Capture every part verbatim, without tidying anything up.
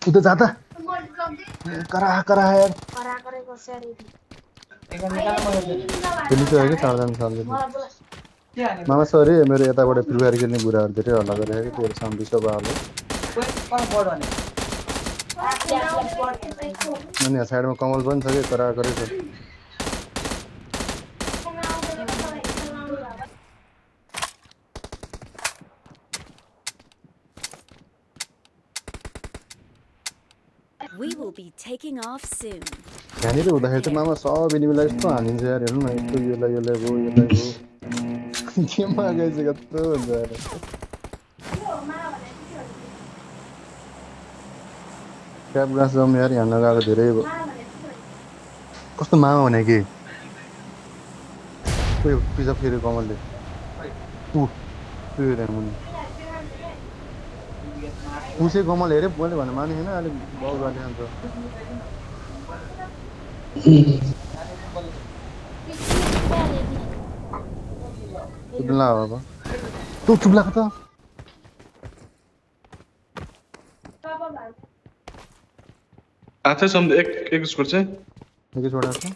उता जाता करा करा यार करा गरेको स्यारी पुलिस है कि चारजना सालले मामा सरी मेरो यताबाट फ्री फायर खेल्ने बुढाहरू धेरै हल्ला गरिरहेको थियो तेरो साउन्ड डिस्टर्ब आयो अनि यहाँ साइडमा कमल पनि छ कि करा गरेको We will be taking off soon. यहाँनिर हुँदाखेरि त मामा सब एनिमीलाई यस्तो हानिन्छ यार हेर्नु न यस्तो यसलाई यसलाई भयो यसलाई भयो गेममा गएपछि कस्तो हुन्छ यार क्याप ग्रास जम यार यहाँ लगाएको धेरै कस्तो मामा भने कि उयो पिज्जा फेरि कमलले ऊ त्यो मुनि उसे कमल हेरे मैले भने माने हैन अलि बाउ गर्ने अन्त चुप्ला बाबा तू चुप्ला त आथे सम एक एक स्कोर चाहिँ एक छोडा छ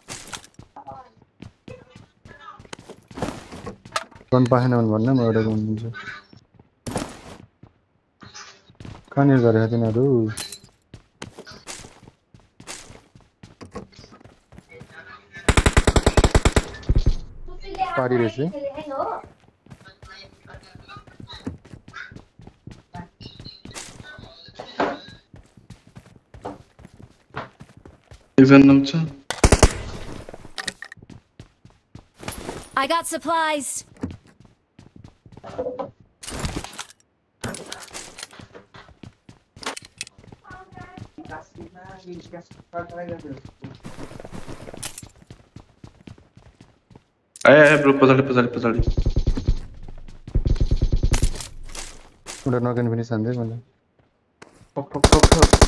गन पाएन भन्ने म एउटा गन दिन्छु कहाँनिर गरेका तिनीहरू पारी रहेछ एकजना नाम छ I got supplies. आए आए ब्रो पछाडि पछाडि पछाडि उडा नगन पनि सान्दै मलाई पक पक पक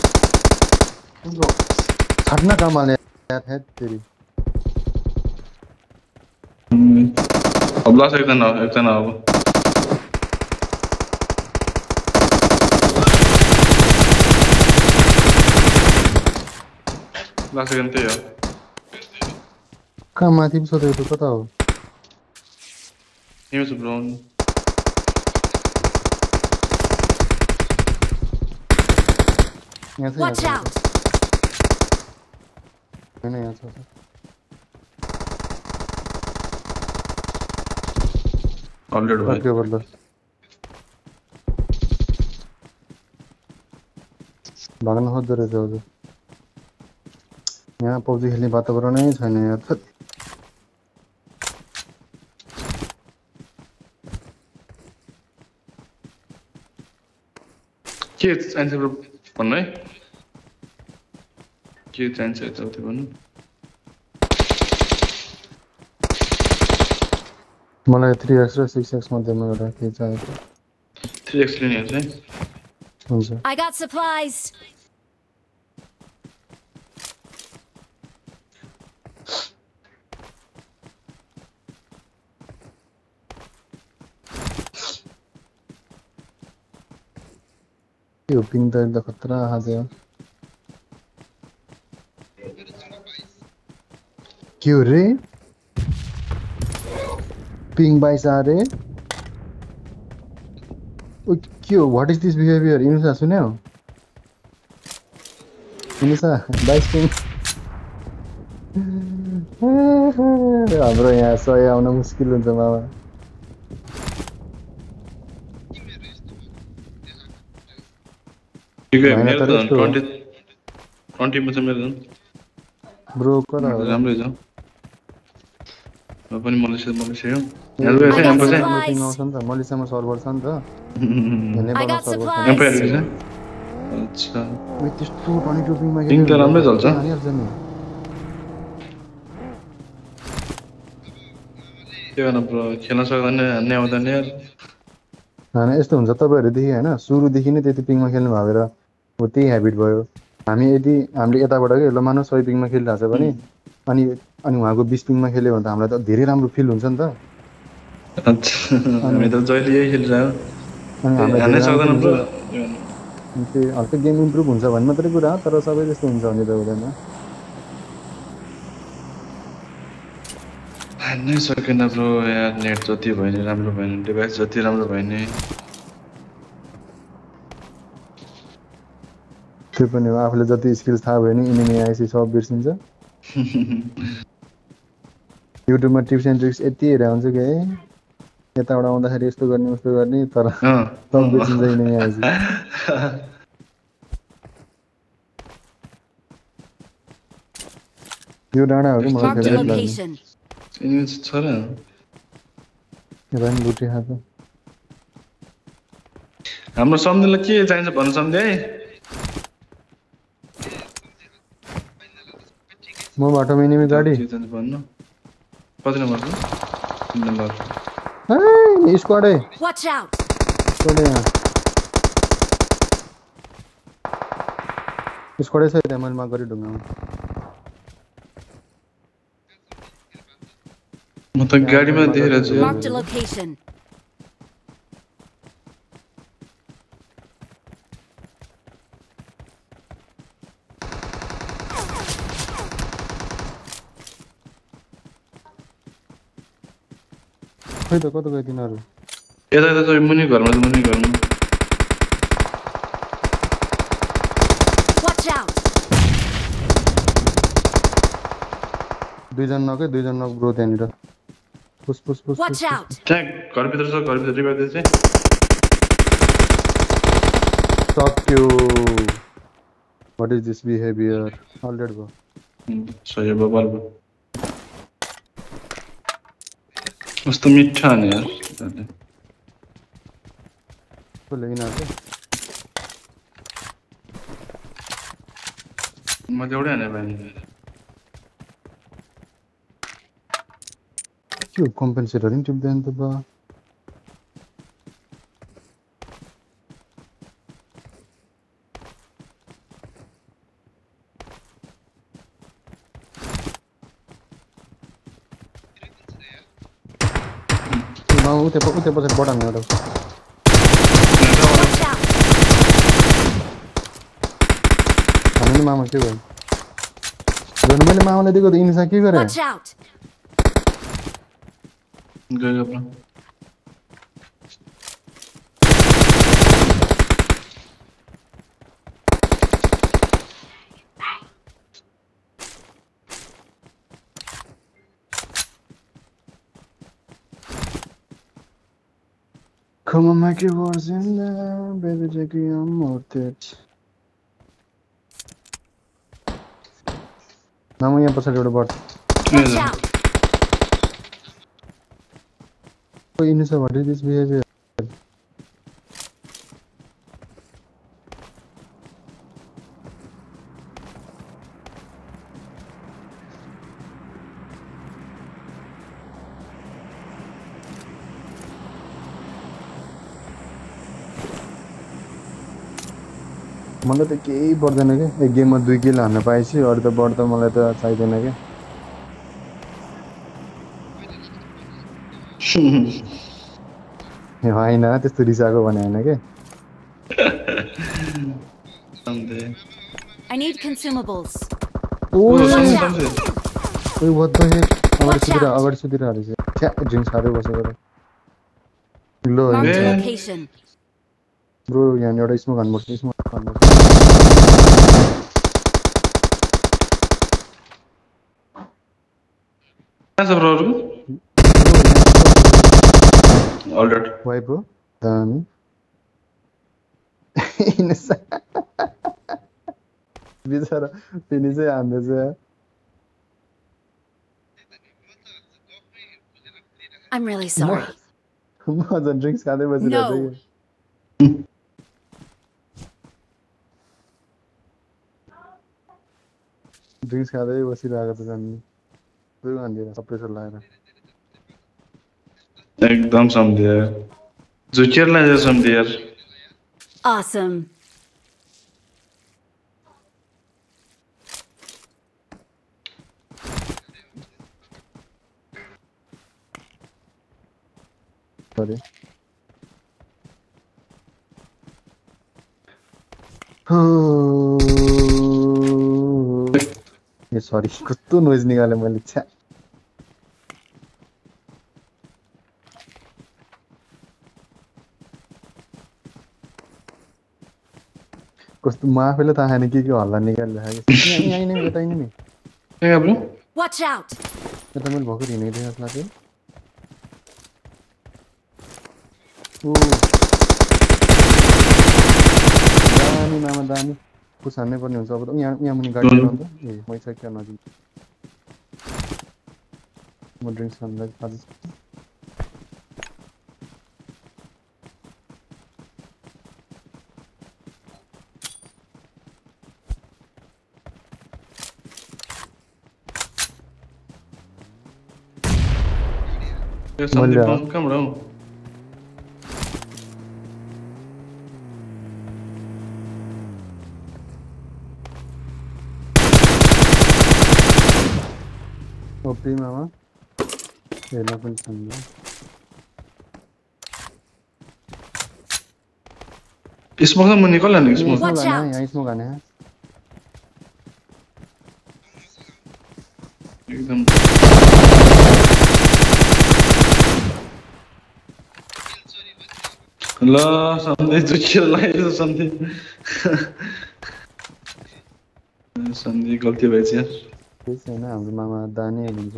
छाड्न कमाले यार है तेरी अब लास्ट एकजना एकजना अब लास्ट एकजना त्यही हो कहाँ माथि पो छ त्यो कता हो यही छ ब्रो यहाँ छ Watch out. हैन यहाँ छ अलरेडी भयो के गर्ला भाग्न खोज्दो रहेछ हजुर यहाँ पब्जी खेल्ने वातावरणै छैन यार के चाहिन्छ ब्रो भन्नु है के चाहिन्छ यताउति भन्नु मलाई थ्री एक्स र सिक्स एक्स मध्येमा एउटा के चाहिएको थ्री एक्स लिने हो चाहिँ हुन्छ I got supplies. यो पिङ त एकदम खतरा हाल्यो के हो रे पिङ बाइस आ रे ओ के हो व्हाट इज दिस बिहेभियर इनुसा सुन्यौ इनुसा बाइस पिङ हाम्रो यहाँ सय आउन मुस्किल हुन्छ मामा ठीक है मेरो त ट्वेन्टी ट्वेन्टी मा छ मेरो त ब्रो कता हो राम्रै छ म पनि मलेसिया मलेसिया हो हेलो यसै एम्पो चाहिँ पिङ आउँछ नि त मलेसियामा सर्भर छ नि त I नेपालमा got सर्भर छ एम्पो supplies. हेर्नु अच्छा म त्यस्तो ट्वेन्टी टू पिङमा पिङ त राम्रै चल्छ हानिहाल्छ नि के गर्नु ब्रो खेल्न सक्दैन हान्ने आउँदैन यार हैन यस्तो हुन्छ तपाईहरुदेखि हैन सुरुदेखि नै त्यति पिङमा खेल्नु भएर हो त्यही ह्याबिट भयो हामी यदि हामीले यताबाट के ल मानौ सय पिङमा खेलिरहेछ भने अनि अनि उहाँको बीस पिङमा खेल्यो भने त हामीलाई त धेरै राम्रो फिल हुन्छ नि त अच्छा हामी त जहिले यही खेलिरह्यो अनि हान्नै हामीलाई सक्दैन ब्रो त्यो हल्का गेम इम्प्रुभ हुन्छ भन्ने मात्रै कुरा हो, तर सबै जस्तो हुन्छ भने त हुँदैन। हान्नै सकेन ब्रो यार, नेट जति भयो नि राम्रो भएन, डिभाइस जति राम्रो भयो नि। त्यो पनि हो, आफूले जति स्किल्स थाहा भयो नि इनिमी आएपछि सब बिर्सिन्छ। युट्युबमा टिप्स एन्ड ट्रिक्स यति हेरेर हुन्छ कि है यताबाट आउँदाखेरि यस्तो गर्ने उस्तो गर्ने, तर सब बिर्सिन्छ इनिमी आएपछि। यो डाँडा हो कि मलाई Marked a फेभरेट लाग्ने। location. इनिमी छ र यता पनि लुटी खाएको। हाम्रो सम्झिलाई के चाहिन्छ भन्नु सम्झे है। म बाटोमा इनिमी गाडी। के चाहिन्छ भन्नु। कति नम्बर हो? तीन नम्बर। ए स्क्वाड है। Watch out. स्क्वाड यहाँ। स्क्वाड है त्यहाँ मैले माग गरी ढुङ्गामा। म त गाडीमा देखेर छु। Marked a location. खै त कता गयो तिनीहरू? यता यता चाहिँ मुनि घरमा मुनि घरमा। Watch out. दुईजना नकै दुईजना नक ब्रो त्यहाँनिर। पुस पुस पुस। Watch out. त्यहाँ घरभित्र छ, घरभित्र रिभाइभ दिन्छ है। सक्यो। What is this behavior? Already भयो। सही भयो बल भयो। कस्तो मिठा नि यार। कसले यिनीहरू? म त एउटै हाने पाएँ। के कम्पेन्सेटरहरू नि टिप्दैन त बा। उतै उतै पछि बटन एउटा। Watch out. हामीले मामा के भयो? झन् मैले मामालाई दिएको त इनिसा के गरे? Watch out. गयो bro. Come on, make your words in there, baby, take you on worth it. Now we are passing to the bot. Watch out. So, Inisa, what is this behavior? मलाई त केही पर्दैन के एक गेममा दुई किल हान्न पाएपछि अरु त बढ्दा मलाई त चाहिदैन के हे हैन त्यस्तो रिसाको भने हैन के I need consumables. ओइ Watch out. ओइ what the heck अगाडि सुतिर अगाडि सुतिर हालेछ छ्या ड्रिङ्क्स खादै बसेको त लो Marked a Yeah. location. Bro यहाँ एउटा स्मोक हान्नुपर्छ स्मोक हान्नुपर्छ कहाँ छ ब्रो अरू अलराइट वाइप हो दामी बिचरा फिनिसै हान्दैछ I'm really sorry. म झन् ड्रिङ्क्स खाँदै बसिरहेको No. ड्रिङ्क्स खाँदै बसिरहेको त झन् दुई हान्दिएर सप्रेसर लगाएर एकदम सम्झिए झुकेर लाग्यो सम्झिए यार Awesome. सरी ए सरी कस्तो नोइज निकाले मैले छ्या कस्तो म आफैले थाहा छैन के के हल्ला निकालिरहेको यहाँ यहाँ नै यता नि क्या ब्रो Watch out! यता मैले भर्खर हिँडेको जस्तो लाग्यो ओ दामी मामा दामी पुस हान्नै पर्ने हुन्छ अब त यहाँ यहाँ मुनि गाडी लिएर अन्त ए मै छ क्या नजिक म ड्रिङ्क्स खानलाई आज ये संदीप बम कम रहा हूँ ओपी मामा हेर्न पनि सम्झ्यो स्मोक में निकल रहा है स्मोक Watch गाना out. है यहाँ स्मोक गाना है एकदम ला संदीप तो खेल रहा है संदीप संदीप गलती भएछ यार त्यही छैन हाम्रो मामा दानी हुन्छ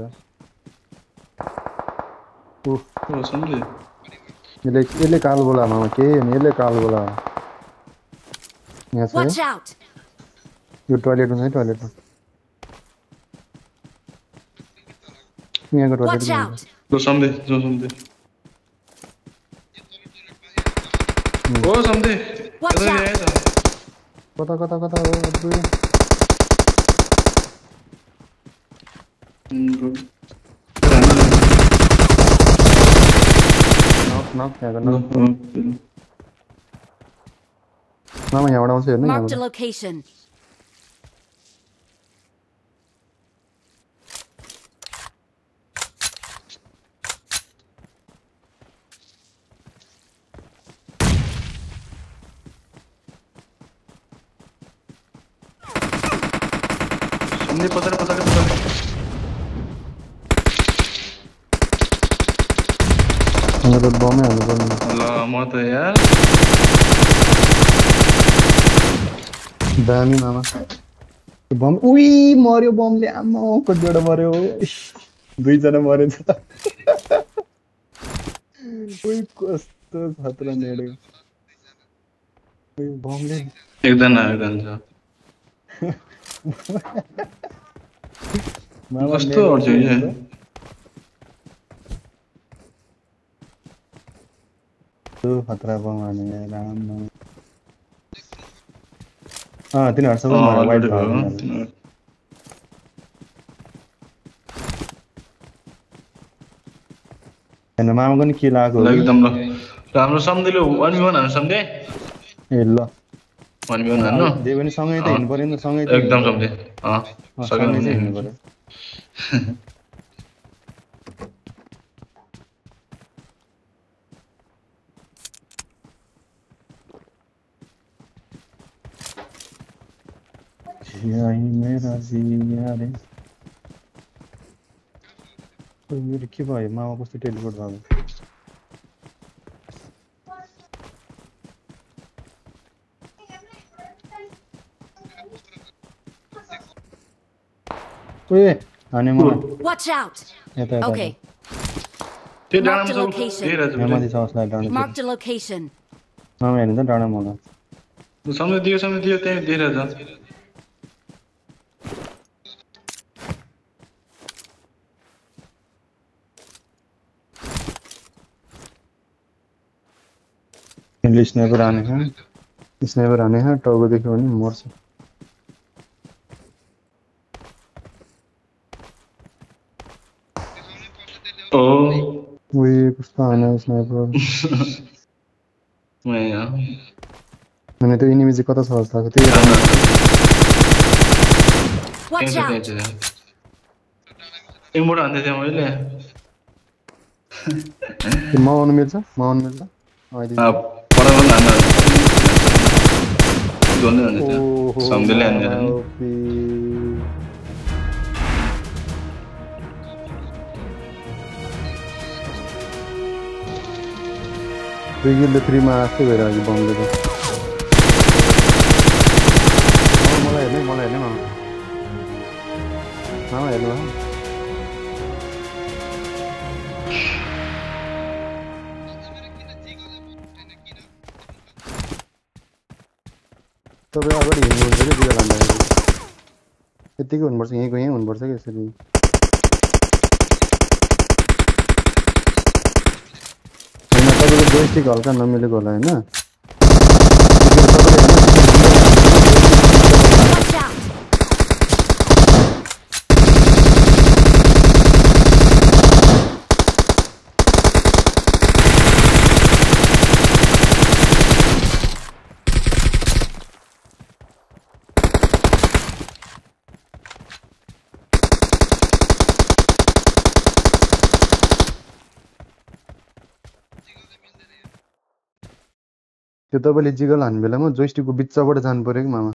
उफ ओ संदीप यसले यसले कालो बोला मामा के यसले कालो बोला यहाँ छ Watch out! यो टोयलेटमा छ टोयलेटमा यहाँको Watch टोयलेटमा out! जो संदीप जो संदीप ओ संदीप Watch इधर out. आया था कता कता कता हो अब्बु नक नक यहाँको नक मामा यहाँबाट आउँछ हेर्नु Marked a यहाँबाट location. संदीप पता पता पता हाम्रो त बमै हाल्नु पर्ने अल्लाह म त यार दामी मामा बम उई मर्यो बमले आम्मा कतिवटा मर्यो इस, दुईजना मर्यो नि त उई कस्तो खतरा नेड्यो उई बमले एकजना एकजना मामा कस्तो नेड्यो अड्छ यो त्यो खतरा बम हाने राम्रो अँ तिनीहरू सबै मर्यो वाइट भयो होइन मामाको नि के लागेको हो कि? एकदम ल राम्रो सम्झिलो वन वी वन हान्नु सम्झे ए ल वन वी वन हान्नु जे पनि सँगै त हिँड्नु पर्यो नि त सँगै त एकदम सम्झे अँ अँ, सँगै सकेन चाहिँ हिँड्नु पर्यो यही मेरा जिया रे ओइ, मेरो के भयो मामा कस्तो टेलिपोर्ट भयो ओए हाने मलाई Watch out! यता यता Okay. त्यो Mark डाँडामा the सब location. हेरेर यहाँ माथि छ उसलाई डाँडा Marked a location. मामा हेर्नु त डाँडा मलाई सम्झे दियो सम्झे दियो त्यही दिएर जा इनले स्नाइपर हाने हैं स्नाइपर हाने हैं टाउको देख्यो भने मर्छ ओ उही कस्तो हाने स्नाइपर म यहाँ अनि त्यो एनिमी चाहिँ कता छ जस्तो लाग्यो त्यही Watch त्यहाँ out! छ त्यहाँ छ एकमुट हान्दै थिएँ मैले म आउनु मिल्छ म आउनु मिल्छ अहिले पढाउनु हान्दा गर्दै हुन्छ त्यो ओहो सँगै ल्यान्दैन नि ओपी दुई किलो थ्रीमा जस्तै भइरहेको बमले त मलाई हेर्ने मलाई हेर्ने मामा मामा हेर्नु भयो तपाईँ अगाडि हिँड्नुहुन्छ कि जिगा लाँदाखेरि यत्तिकै हुनुपर्छ यहीँको यहीँ हुनुपर्छ कि यसरी होइन तपाईँको जोइस्टिक हल्का नमिलेको होला होइन Watch out! त्यो तपाईँले जिगल हान्ने बेलामा जोइस्टिकको बिचबाट जानु पर्यो कि मामा